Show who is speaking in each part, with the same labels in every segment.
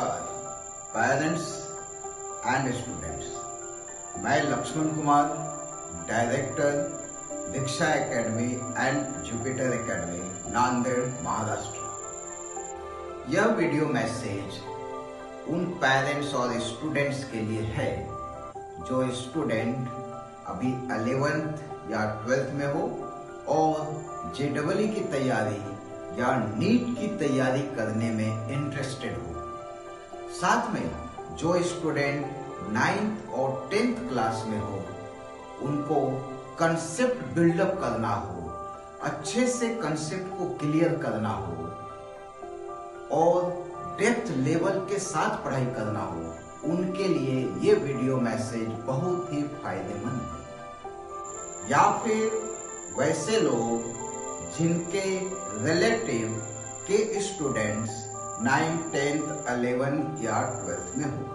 Speaker 1: नमस्कार parents and students, मैं Lakshman Kumar, director Diksha Academy and Jupiter Academy, Nanded, Maharashtra. यह वीडियो मैसेज उन पेरेंट्स और स्टूडेंट्स के लिए है जो स्टूडेंट अभी 11th या 12th में हो और JEE की तैयारी या नीट की तैयारी करने में इंटरेस्टेड हो। साथ में जो स्टूडेंट 9th और 10th क्लास में हो, उनको कंसेप्ट बिल्डअप करना हो, अच्छे से कंसेप्ट को क्लियर करना हो और डेप्थ लेवल के साथ पढ़ाई करना हो, उनके लिए ये वीडियो मैसेज बहुत ही फायदेमंद है। या फिर वैसे लोग जिनके रिलेटिव के स्टूडेंट्स 9th, 10th, 11th या 12th में हो।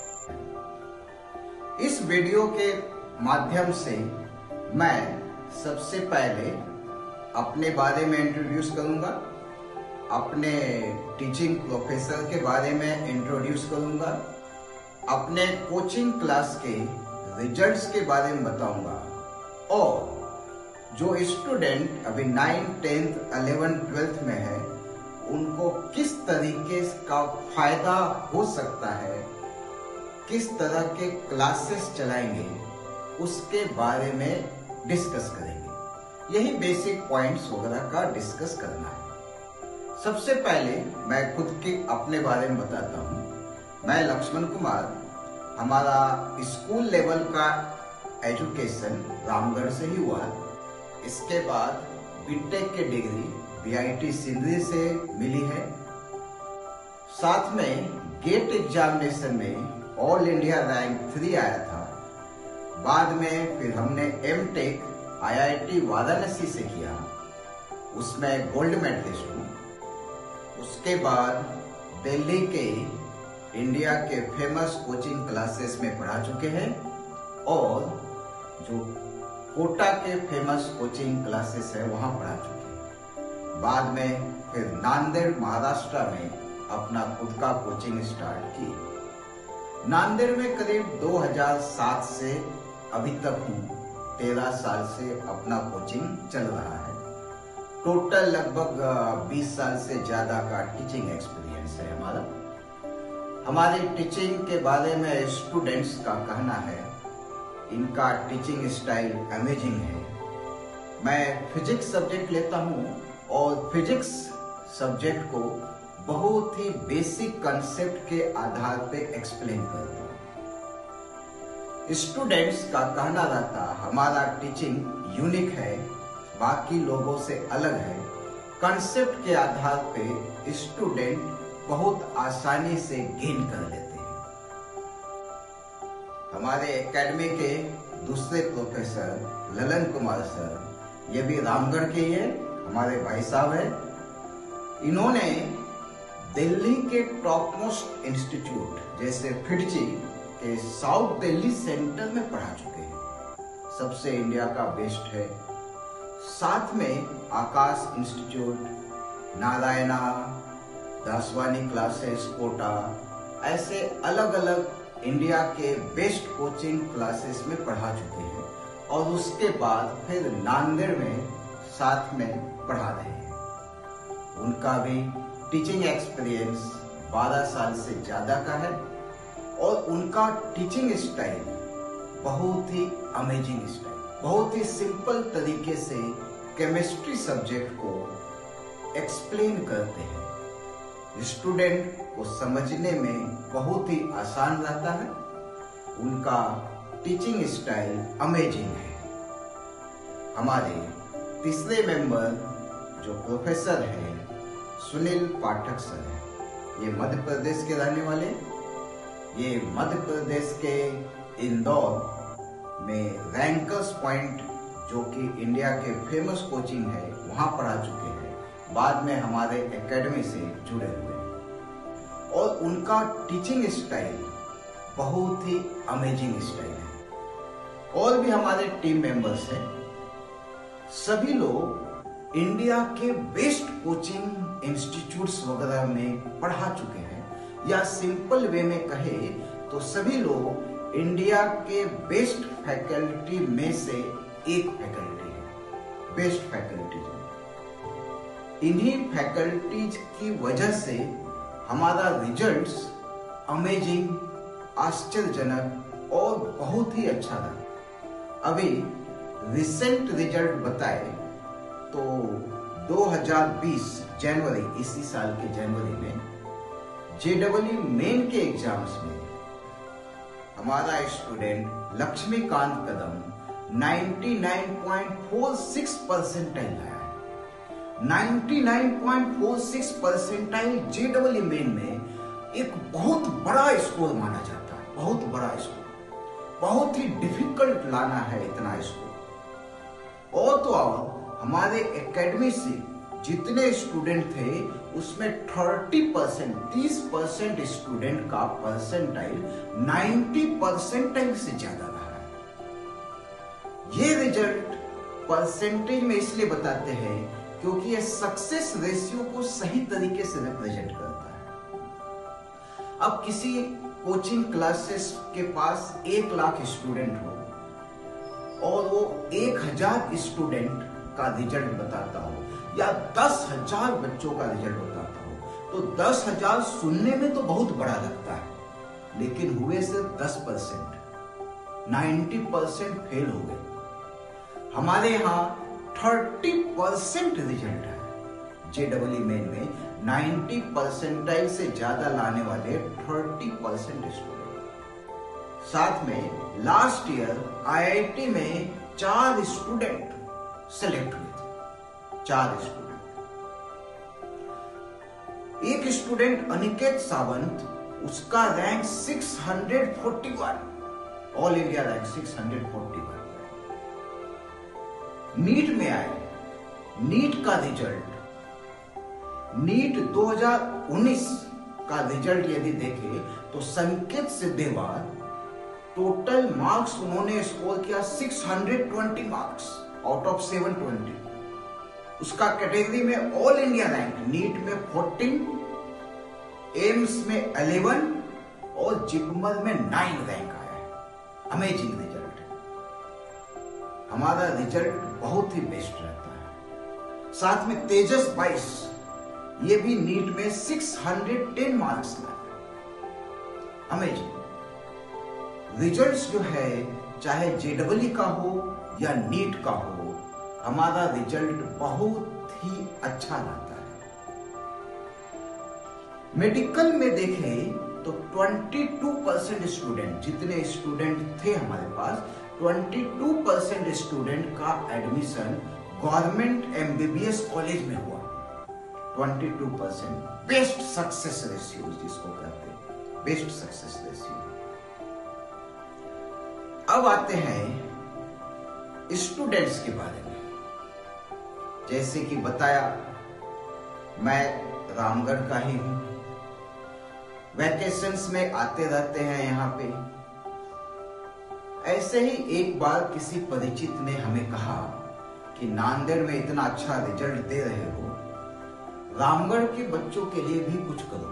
Speaker 1: इस वीडियो के माध्यम से मैं सबसे पहले अपने बारे में इंट्रोड्यूस करूंगा, अपने टीचिंग प्रोफेसर के बारे में इंट्रोड्यूस करूंगा, अपने कोचिंग क्लास के रिजल्ट्स के बारे में बताऊंगा और जो स्टूडेंट अभी 9th, 10th, 11th, 12th में है, उनको किस तरीके का फायदा हो सकता है, किस तरह के क्लासेस चलाएंगे, उसके बारे में डिस्कस करेंगे। यही बेसिक पॉइंट्स वगैरह का डिस्कस करना है। सबसे पहले मैं खुद के अपने बारे में बताता हूँ। मैं लक्ष्मण कुमार, हमारा स्कूल लेवल का एजुकेशन रामगढ़ से ही हुआ। इसके बाद बीटेक की डिग्री BIT सिंधरी से मिली है। साथ में गेट एग्जामिनेशन में ऑल इंडिया रैंक 3 आया था। बाद में फिर हमने M.Tech IIT वाराणसी से किया, उसमें गोल्ड मेडलिस्ट हूँ। उसके बाद दिल्ली के इंडिया के फेमस कोचिंग क्लासेस में पढ़ा चुके हैं और जो कोटा के फेमस कोचिंग क्लासेस है वहां पढ़ा चुके हैं। बाद में फिर नांदेड़, महाराष्ट्र में अपना खुद का कोचिंग स्टार्ट की। नांदेड़ में करीब 2007 से अभी तक हूँ, 13 साल से अपना कोचिंग चल रहा है। टोटल लगभग 20 साल से ज्यादा का टीचिंग एक्सपीरियंस है हमारा। हमारी टीचिंग के बारे में स्टूडेंट्स का कहना है इनका टीचिंग स्टाइल अमेजिंग है। मैं फिजिक्स सब्जेक्ट लेता हूँ और फिजिक्स सब्जेक्ट को बहुत ही बेसिक कंसेप्ट के आधार पे एक्सप्लेन करता हूँ। स्टूडेंट्स का कहना रहता हमारा टीचिंग यूनिक है, बाकी लोगों से अलग है। कंसेप्ट के आधार पे स्टूडेंट बहुत आसानी से गेन कर लेते हैं। हमारे एकेडमी के दूसरे प्रोफेसर ललन कुमार सर, ये भी रामगढ़ के ही है, हमारे भाई साहब हैं। इन्होंने दिल्ली के टॉप मोस्ट इंस्टीट्यूट जैसे फिडजी के साउथ दिल्ली सेंटर में पढ़ा चुके हैं, सबसे इंडिया का बेस्ट है। साथ में आकाश इंस्टीट्यूट, नारायणा, दासवानी क्लासेस, कोटा, ऐसे अलग अलग इंडिया के बेस्ट कोचिंग क्लासेस में पढ़ा चुके हैं और उसके बाद फिर नांदेड़ में साथ में पढ़ा रहे हैं। उनका भी टीचिंग एक्सपीरियंस 12 साल से ज्यादा का है और उनका टीचिंग स्टाइल बहुत ही अमेजिंग स्टाइल, बहुत ही सिंपल तरीके से केमिस्ट्री सब्जेक्ट को एक्सप्लेन करते हैं। स्टूडेंट को समझने में बहुत ही आसान रहता है। उनका टीचिंग स्टाइल अमेजिंग है। हमारे तीसरे मेंबर जो प्रोफेसर हैं, सुनील पाठक सर हैं। ये मध्य प्रदेश के रहने वाले, ये मध्य प्रदेश के इंदौर में रैंकर्स पॉइंट जो कि इंडिया के फेमस कोचिंग है वहां पढ़ा चुके हैं। बाद में हमारे एकेडमी से जुड़े हुए और उनका टीचिंग स्टाइल बहुत ही अमेजिंग स्टाइल है। और भी हमारे टीम मेंबर्स हैं, सभी लोग इंडिया के बेस्ट कोचिंग इंस्टीट्यूट्स वगैरह में पढ़ा चुके हैं या सिंपल वे में कहे तो सभी लोग इंडिया के बेस्ट फैकल्टी में से एक फैकल्टी है, बेस्ट फैकल्टी। इन्हीं फैकल्टीज की वजह से हमारा रिजल्ट्स अमेजिंग, आश्चर्यजनक और बहुत ही अच्छा रहा। अभी रिसेंट रिजल्ट बताए तो 2020 जनवरी, इसी साल के जनवरी में JEE मेन के एग्जाम्स में हमारा स्टूडेंट लक्ष्मीकांत कदम 99.46 परसेंटाइल लाया है। 99.46 परसेंटाइल JEE मेन में एक बहुत बड़ा स्कोर माना जाता है, बहुत बड़ा स्कोर। बहुत ही डिफिकल्ट लाना है इतना स्कोर। और तो और हमारे एकेडमी से जितने स्टूडेंट थे उसमें 30% स्टूडेंट का परसेंटाइल 90 परसेंटाइल से ज्यादा रहा है। ये रिजल्ट परसेंटेज में इसलिए बताते हैं क्योंकि ये सक्सेस रेशियो को सही तरीके से रिप्रेजेंट करता है। अब किसी कोचिंग क्लासेस के पास 1 लाख स्टूडेंट हो और वो 1000 स्टूडेंट का रिजल्ट बताता हो या 10,000 बच्चों का रिजल्ट बताता हो तो 10,000 सुनने में तो बहुत बड़ा लगता है, लेकिन हुए सिर्फ 10%, 90% फेल हो गए। हमारे यहाँ 30% रिजल्ट है JEE मेन में। 90 परसेंटाइल से ज्यादा लाने वाले 30% स्टूडेंट। साथ में लास्ट ईयर IIT में 4 स्टूडेंट सेलेक्ट हुए थे, 4 स्टूडेंट। एक स्टूडेंट अनिकेत सावंत, उसका rank 641, all India rank 641। NEET में आए, नीट का रिजल्ट, नीट 2019 का रिजल्ट यदि देखें तो संकेत सिद्धेवाल टोटल मार्क्स उन्होंने स्कोर किया 620 मार्क्स आउट ऑफ 720। उसका कैटेगरी में ऑल इंडिया रैंक नीट में 14, एम्स में 11 और जिपमर में 9 रैंक आया है। अमेजिंग रिजल्ट है। हमारा रिजल्ट बहुत ही बेस्ट रहता है। साथ में तेजस 22, ये भी नीट में 610 मार्क्स लाए। अमेजिंग रिजल्ट्स जो है, चाहे JEE का हो या नीट का हो, हमारा रिजल्ट बहुत ही अच्छा रहता है। मेडिकल में देखें तो 22% स्टूडेंट, जितने स्टूडेंट थे हमारे पास, 22% स्टूडेंट का एडमिशन गवर्नमेंट MBBS कॉलेज में हुआ। 22% बेस्ट सक्सेस रेशियो जिसको कहते हैं, बेस्ट सक्सेस रेशियो। अब आते हैं स्टूडेंट्स के बारे में। जैसे कि बताया, मैं रामगढ़ का ही हूं, वैकेशंस में आते रहते हैं यहाँ पे। ऐसे ही एक बार किसी परिचित ने हमें कहा कि नांदेड़ में इतना अच्छा रिजल्ट दे रहे हो, रामगढ़ के बच्चों के लिए भी कुछ करो।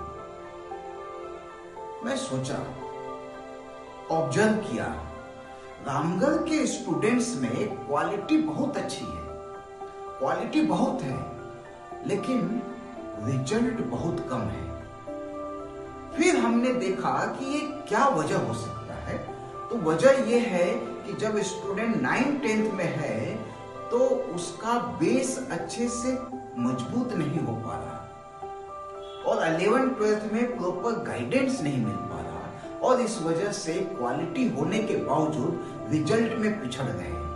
Speaker 1: मैं सोचा, ऑब्जर्व किया, रामगढ़ के स्टूडेंट्स में क्वालिटी बहुत अच्छी है, क्वालिटी बहुत है, लेकिन रिजल्ट बहुत कम है। फिर हमने देखा कि ये क्या वजह हो सकता है। तो वजह ये है कि जब स्टूडेंट 9th-10th में है तो उसका बेस अच्छे से मजबूत नहीं हो पा रहा और 11th-12th में प्रॉपर गाइडेंस नहीं मिल पा रहा और इस वजह से क्वालिटी होने के बावजूद रिजल्ट में पिछड़ रहे हैं।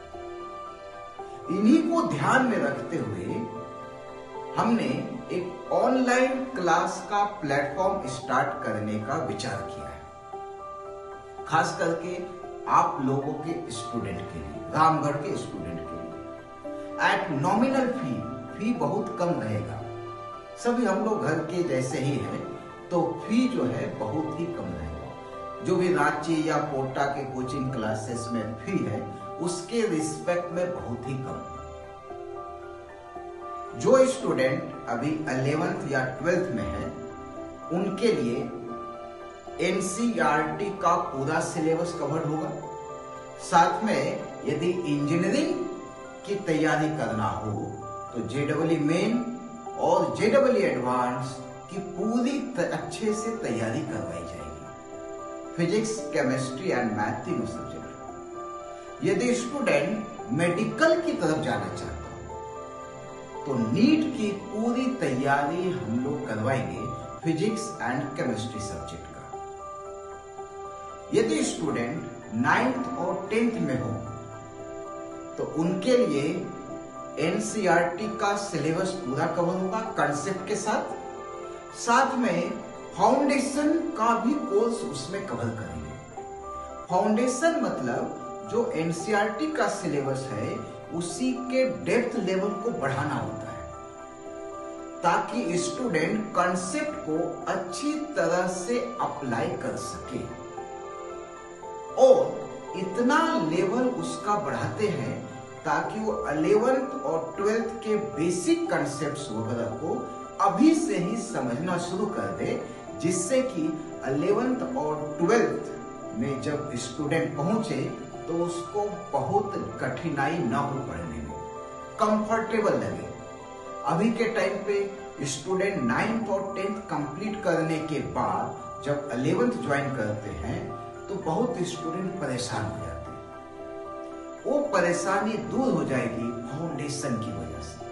Speaker 1: इन्हीं को ध्यान में रखते हुए हमने एक ऑनलाइन क्लास का प्लेटफॉर्म स्टार्ट करने का विचार किया है, खास करके आप लोगों के स्टूडेंट के लिए, रामगढ़ के स्टूडेंट के लिए। एट नॉमिनल फी बहुत कम रहेगा। सभी हम लोग घर के जैसे ही हैं, तो फी जो है बहुत ही कम रहेगा। जो भी रांची या कोटा के कोचिंग क्लासेस में फी है, उसके रिस्पेक्ट में बहुत ही कम। जो स्टूडेंट अभी 11th या 12th में है, उनके लिए एनसीईआरटी का पूरा सिलेबस कवर होगा। साथ में यदि इंजीनियरिंग की तैयारी करना हो तो जेईई मेन और जेईई एडवांस की पूरी अच्छे से तैयारी करवाई जाएगी। फिजिक्स, केमिस्ट्री एंड मैथ तीनों सब्जेक्ट। यदि स्टूडेंट मेडिकल की तरफ जाना चाहता हो तो नीट की पूरी तैयारी हम लोग करवाएंगे फिजिक्स एंड केमिस्ट्री सब्जेक्ट का। यदि स्टूडेंट 9th और 10th में हो तो उनके लिए एनसीईआरटी का सिलेबस पूरा कवर होगा कंसेप्ट के साथ। साथ में फाउंडेशन का भी कोर्स उसमें कवर करेंगे। फाउंडेशन मतलब जो एनसीईआरटी का सिलेबस है उसी के डेप्थ लेवल को बढ़ाना होता है, ताकि स्टूडेंट कंसेप्ट को अच्छी तरह से अप्लाई कर सके। और इतना लेवल उसका बढ़ाते हैं ताकि वो 11th और 12th के बेसिक कंसेप्ट्स वगैरह को अभी से ही समझना शुरू कर दे, जिससे कि 11th और 12th में जब स्टूडेंट पहुंचे तो उसको बहुत कठिनाई ना हो पढ़ने में, कंफर्टेबल लगे। अभी के टाइम पे स्टूडेंट 9th और 10th कंप्लीट करने के बाद जब 11th ज्वाइन करते हैं तो बहुत स्टूडेंट परेशान हो जाते हैं। वो परेशानी दूर हो जाएगी फाउंडेशन की वजह से।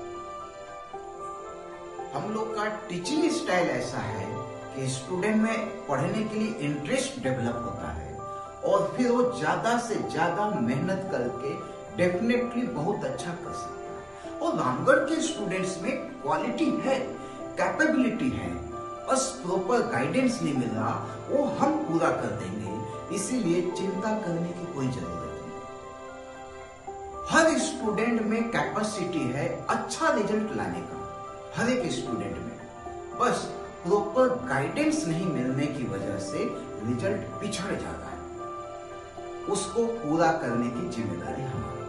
Speaker 1: हम लोग का टीचिंग स्टाइल ऐसा है कि स्टूडेंट में पढ़ने के लिए इंटरेस्ट डेवलप होता है और फिर वो ज्यादा से ज्यादा मेहनत करके डेफिनेटली बहुत अच्छा कर सकता है। और रामगढ़ के स्टूडेंट्स में क्वालिटी है, कैपेबिलिटी है, बस प्रॉपर गाइडेंस नहीं मिल रहा, वो हम पूरा कर देंगे। इसीलिए चिंता करने की कोई जरूरत नहीं। हर स्टूडेंट में कैपेसिटी है अच्छा रिजल्ट लाने का, हर एक स्टूडेंट में, बस प्रॉपर गाइडेंस नहीं मिलने की वजह से रिजल्ट पिछड़ जाता है। उसको पूरा करने की जिम्मेदारी हमारी।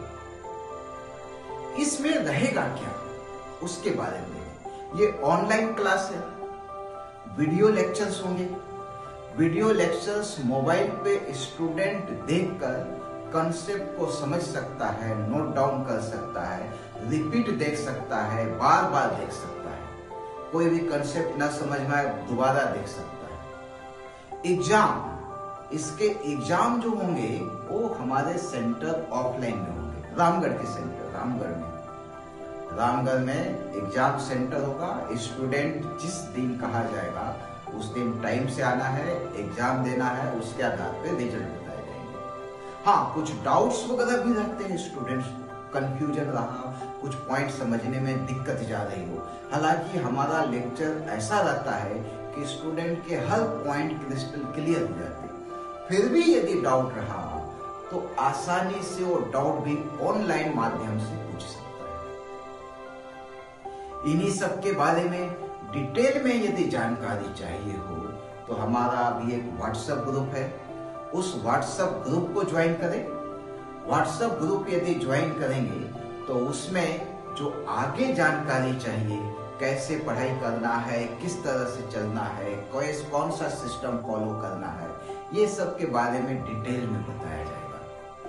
Speaker 1: इसमें रहेगा क्या उसके बारे में, ये ऑनलाइन क्लास है, वीडियो लेक्चर्स होंगे। वीडियो लेक्चर्स मोबाइल पे स्टूडेंट देखकर कंसेप्ट को समझ सकता है, नोट डाउन कर सकता है, रिपीट देख सकता है, बार बार देख सकता है। कोई भी कंसेप्ट ना समझ में आए दोबारा देख सकता है। एग्जाम, इसके एग्जाम जो होंगे वो हमारे सेंटर ऑफलाइन में होंगे। रामगढ़ के सेंटर, रामगढ़ में एग्जाम सेंटर होगा। स्टूडेंट जिस दिन कहा जाएगा उस दिन टाइम से आना है, एग्जाम देना है, उसके आधार पे रिजल्ट बताए जाएंगे। हाँ, कुछ डाउट्स वगैरह भी रहते हैं स्टूडेंट्स, कंफ्यूजन रहा, कुछ पॉइंट समझने में दिक्कत जा रही हो। हालांकि हमारा लेक्चर ऐसा रहता है कि स्टूडेंट के हर पॉइंट क्रिस्टल क्लियर हो जाते हैं। फिर भी यदि डाउट रहा तो आसानी से वो डाउट भी ऑनलाइन माध्यम से पूछ सकता है। इन्हीं सब के बारे में डिटेल में यदि जानकारी चाहिए हो तो हमारा अभी एक व्हाट्सएप ग्रुप है, उस व्हाट्सएप ग्रुप को ज्वाइन करें। व्हाट्सएप ग्रुप यदि ज्वाइन करेंगे तो उसमें जो आगे जानकारी चाहिए, कैसे पढ़ाई करना है, किस तरह से चलना है, कौन सा सिस्टम फॉलो करना है, ये सब के बारे में डिटेल में बताया जाएगा।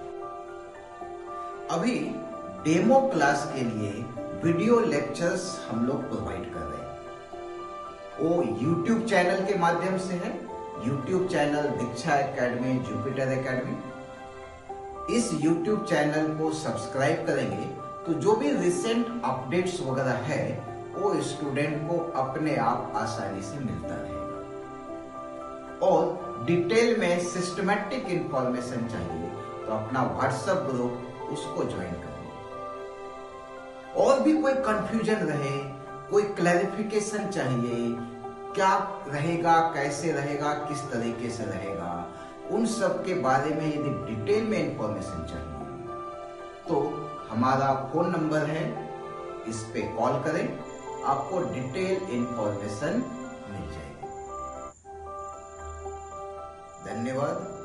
Speaker 1: अभी डेमो क्लास के लिए वीडियो लेक्चर्स हम लोग प्रोवाइड कर रहे हैं। वो YouTube चैनल के माध्यम से है। YouTube channel Diksha academy, Jupiter academy. इस YouTube चैनल को सब्सक्राइब करेंगे तो जो भी रिसेंट अपडेट्स वगैरह है वो स्टूडेंट को अपने आप आसानी से मिलता रहेगा। और डिटेल में सिस्टमैटिक इंफॉर्मेशन चाहिए तो अपना व्हाट्सएप ग्रुप उसको ज्वाइन करें। और भी कोई कंफ्यूजन रहे, कोई क्लैरिफिकेशन चाहिए, क्या रहेगा, कैसे रहेगा, किस तरीके से रहेगा, उन सब के बारे में यदि डिटेल में इंफॉर्मेशन चाहिए तो हमारा फोन नंबर है, इस पे कॉल करें, आपको डिटेल इंफॉर्मेशन मिल जाएगी। धन्यवाद।